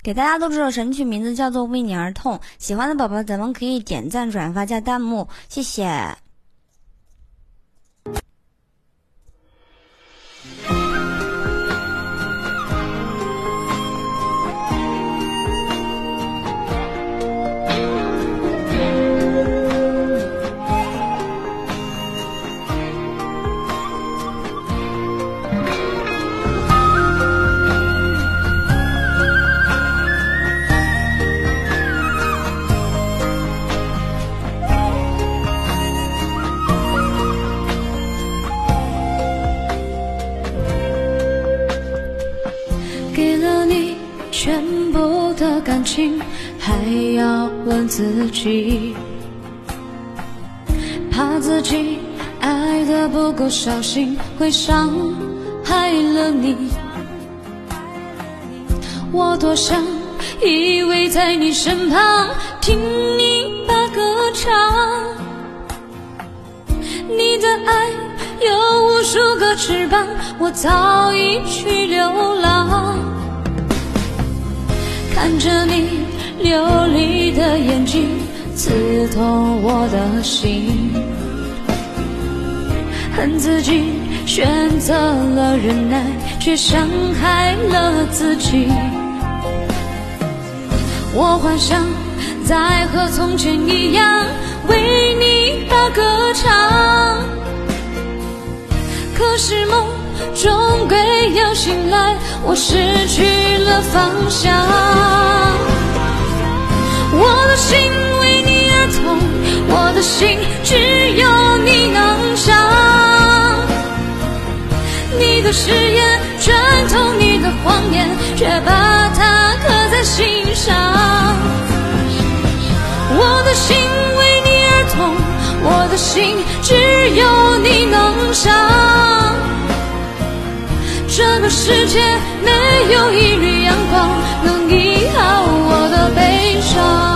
给大家都知道神曲名字叫做《为你而痛》，喜欢的宝宝咱们可以点赞、转发、加弹幕，谢谢。 给了你全部的感情，还要问自己，怕自己爱得不够小心，会伤害了你。我多想依偎在你身旁，听你把歌唱，你的爱有无数个翅膀，我早已去流浪。看着你流离的眼睛，刺痛我的心，恨自己选择了忍耐，却伤害了自己。我幻想再和从前一样为你把歌唱，可是梦终归要醒来，我失去了方向。我的心为你而痛，我的心只有你能伤。你的誓言穿透你的谎言，却把它刻在心上。我的心为你而痛，我的心只有你能伤。这个世界没有一缕阳光能医好我的悲伤。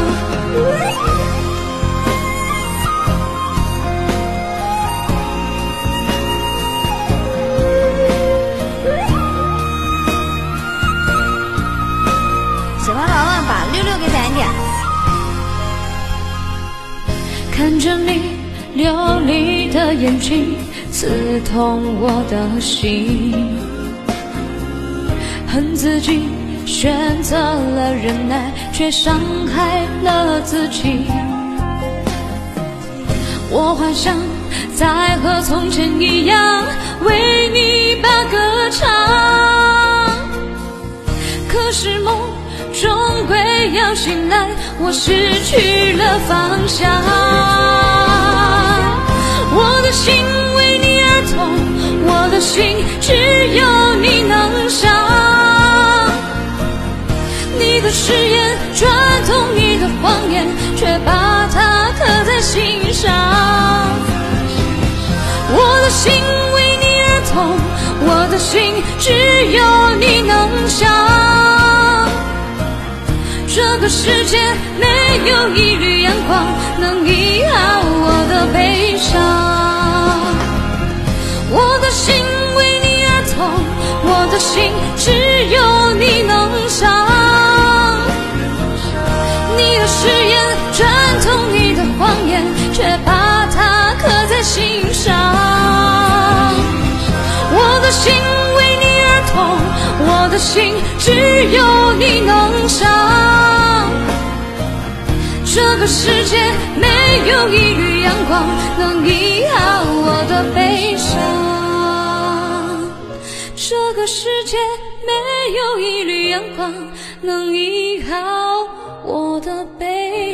喜欢宝宝把66给点一点。 看着你流离的眼睛，刺痛我的心，恨自己选择了忍耐，却伤害了自己。我幻想再和从前一样为你把歌唱，可是梦终归要醒来，我失去了方向。我的心为你而痛，我的心只有你能伤。你的誓言穿透你的谎言，却把它刻在心上。我的心为你而痛，我的心只有你能伤。这个世界没有一缕阳光能医好我的悲伤。我的心为你而痛，我的心只有你能伤。你的誓言穿透你的谎言，却把它刻在心上。我的心为你而痛，我的心只有你能伤。这个世界没有一缕阳光能医好我的悲伤。这个世界没有一缕阳光能医好我的悲伤。